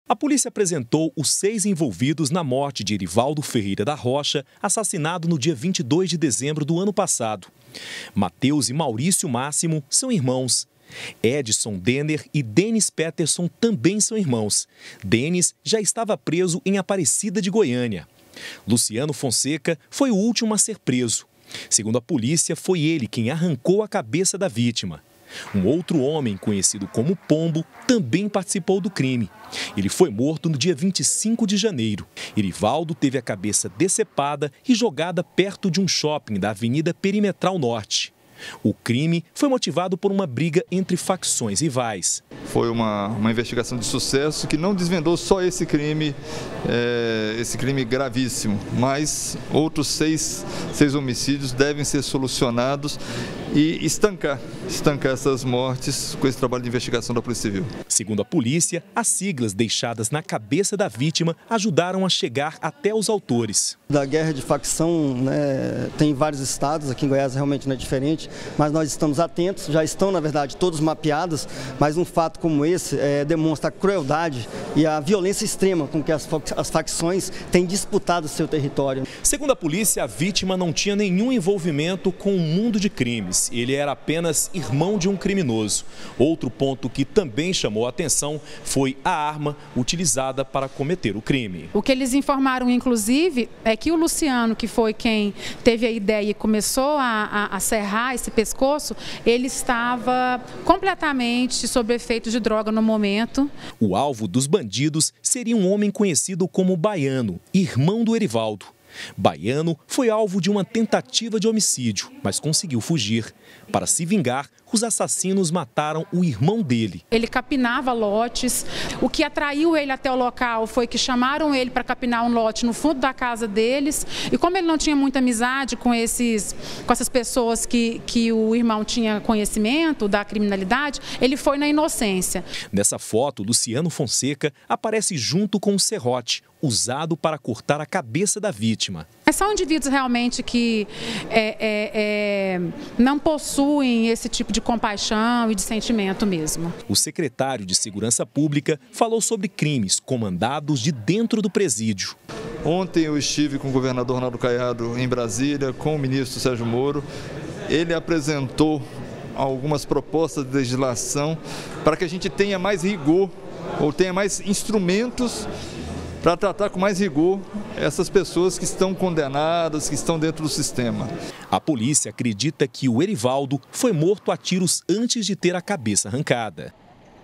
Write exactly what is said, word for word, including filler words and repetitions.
A polícia apresentou os seis envolvidos na morte de Erivaldo Ferreira da Rocha, assassinado no dia vinte e dois de dezembro do ano passado. Matheus e Maurício Máximo são irmãos. Edson Denner e Denis Peterson também são irmãos. Denis já estava preso em Aparecida de Goiânia. Luciano Fonseca foi o último a ser preso. Segundo a polícia, foi ele quem arrancou a cabeça da vítima. Um outro homem, conhecido como Pombo, também participou do crime. Ele foi morto no dia vinte e cinco de janeiro. Erivaldo teve a cabeça decepada e jogada perto de um shopping da Avenida Perimetral Norte. O crime foi motivado por uma briga entre facções rivais. Foi uma, uma investigação de sucesso que não desvendou só esse crime, é, esse crime gravíssimo, mas outros seis, seis homicídios devem ser solucionados e estancar, estancar essas mortes com esse trabalho de investigação da Polícia Civil. Segundo a polícia, as siglas deixadas na cabeça da vítima ajudaram a chegar até os autores. Da guerra de facção, né, tem vários estados, aqui em Goiás realmente não é diferente, mas nós estamos atentos, já estão na verdade todos mapeados, mas um fato como esse é, demonstra a crueldade e a violência extrema com que as, as facções têm disputado seu território. Segundo a polícia, a vítima não tinha nenhum envolvimento com o mundo de crimes. Ele era apenas irmão de um criminoso. Outro ponto que também chamou a atenção foi a arma utilizada para cometer o crime. O que eles informaram, inclusive, é que o Luciano, que foi quem teve a ideia e começou a, a, a serrar esse pescoço, ele estava completamente sob efeito de droga no momento. O alvo dos bandidos seria um homem conhecido como Baiano, irmão do Erivaldo. Baiano foi alvo de uma tentativa de homicídio, mas conseguiu fugir. Para se vingar, os assassinos mataram o irmão dele. Ele capinava lotes. O que atraiu ele até o local foi que chamaram ele para capinar um lote no fundo da casa deles. E como ele não tinha muita amizade com, esses, com essas pessoas que, que o irmão tinha conhecimento da criminalidade, ele foi na inocência. Nessa foto, Luciano Fonseca aparece junto com o serrote, usado para cortar a cabeça da vítima. São indivíduos realmente que é, é, é, não possuem esse tipo de compaixão e de sentimento mesmo. O secretário de Segurança Pública falou sobre crimes comandados de dentro do presídio. Ontem eu estive com o governador Ronaldo Caiado em Brasília, com o ministro Sérgio Moro. Ele apresentou algumas propostas de legislação para que a gente tenha mais rigor ou tenha mais instrumentos para tratar com mais rigor essas pessoas que estão condenadas, que estão dentro do sistema. A polícia acredita que o Erivaldo foi morto a tiros antes de ter a cabeça arrancada.